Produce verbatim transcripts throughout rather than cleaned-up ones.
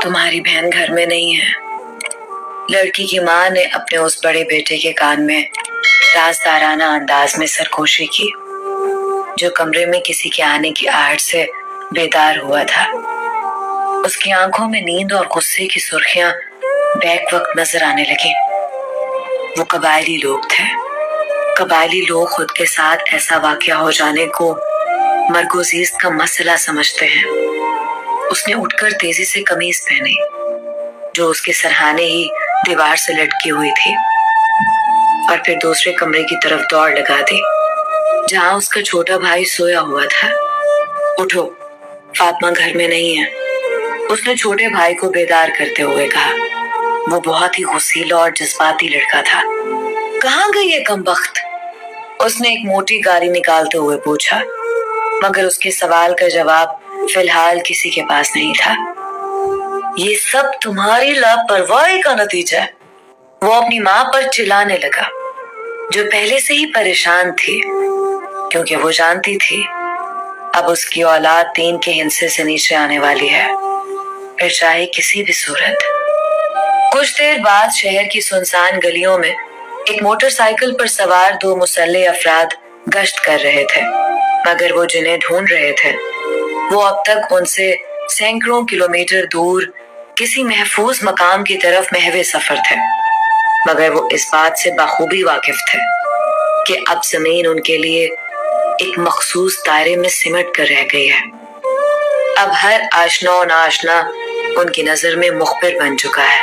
तुम्हारी बहन घर में नहीं है। लड़की की माँ ने अपने उस बड़े बेटे के कान में राजदाराना अंदाज में सरगोशी की, जो कमरे में किसी के आने की आहट से बेदार हुआ था। उसकी आंखों में नींद और गुस्से की सुर्खियां बैक वक्त नजर आने लगी। वो कबायली लोग थे। कबायली लोग खुद के साथ ऐसा वाकया हो जाने को मरगोजीज का मसला समझते हैं। उसने उठकर तेजी से कमीज पहनी, जो उसके सरहाने ही दीवार से लटकी हुई थी, और फिर दूसरे कमरे की तरफ दौड़ लगा दी, जहां उसका छोटा भाई सोया हुआ था। उठो, फातिमा घर में नहीं है, उसने छोटे भाई को बेदार करते हुए कहा। वो बहुत ही गुस्सीला और जज्बाती लड़का था। कहाँ गई ये कमबख्त? उसने एक मोटी गाड़ी निकालते हुए पूछा, मगर उसके सवाल का जवाब फिलहाल किसी के पास नहीं था। ये सब तुम्हारी लापरवाही का नतीजा है। वो अपनी माँ पर चिल्लाने लगा, जो पहले से ही परेशान थी, क्योंकि वो जानती थी अब उसकी औलाद तीन के हिस्से से नीचे आने वाली है, फिर चाहे किसी भी सूरत। कुछ देर बाद शहर की सुनसान गलियों में एक मोटरसाइकिल पर सवार दो मुसल्लह अफराद गश्त कर रहे थे, मगर वो जिन्हें ढूंढ रहे थे वो अब तक उनसे सैकड़ों किलोमीटर दूर किसी महफूज मकाम की तरफ महवे सफर थे। मगर वो इस बात से बखूबी वाकिफ थे कि अब जमीन उनके लिए एक मखसूस दायरे में सिमट कर रह गई है। अब हर आशना और नाआशना उनकी नजर में मुखबिर बन चुका है।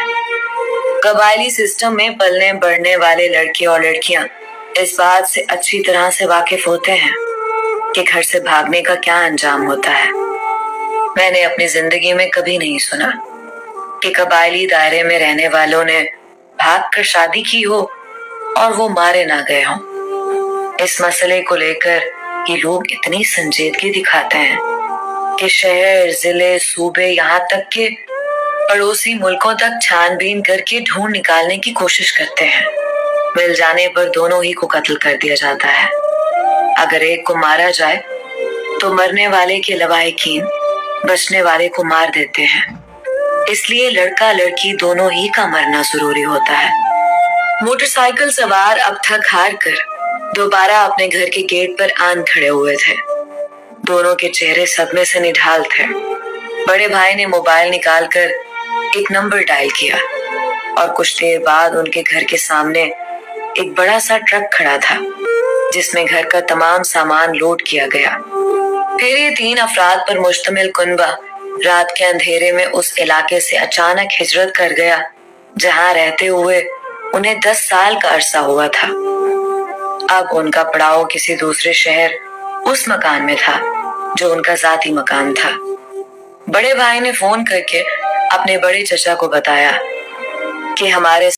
कबायली सिस्टम में पलने बढ़ने वाले लड़के और लड़कियां इस बात से अच्छी तरह से वाकिफ होते हैं कि घर से भागने का क्या अंजाम होता है। मैंने अपनी जिंदगी में कभी नहीं सुना कि कबायली दायरे में रहने वालों ने भाग कर शादी की हो और वो मारे ना गए हों। इस मसले को लेकर ये लोग इतनी संजीदगी दिखाते हैं कि शहर, जिले, सूबे, यहाँ तक के पड़ोसी मुल्कों तक छानबीन करके ढूंढ निकालने की कोशिश करते हैं। मिल जाने पर दोनों ही को कत्ल कर दिया जाता है। अगर एक को मारा जाए तो मरने वाले के लवाहिकीन बचने वाले को मार देते हैं। इसलिए लड़का लड़की दोनों ही का मरना जरूरी होता है। मोटरसाइकिल सवार अब थक हार कर दोबारा अपने घर के गेट पर आन खड़े हुए थे। दोनों के चेहरे सदमे से निढाल थे। बड़े भाई ने मोबाइल निकालकर एक नंबर डायल किया और कुछ देर बाद उनके घर के सामने एक बड़ा सा ट्रक खड़ा था, जिसमें घर का तमाम सामान लोड किया गया। फिर ये तीन अफराद पर मुश्तमिल कुनबा रात के अंधेरे में उस इलाके से अचानक हिजरत कर गया, जहां रहते हुए उन्हें दस साल का अरसा हुआ था। अब उनका पड़ाव किसी दूसरे शहर उस मकान में था जो उनका जाती मकान था। बड़े भाई ने फोन करके अपने बड़े चचा को बताया कि हमारे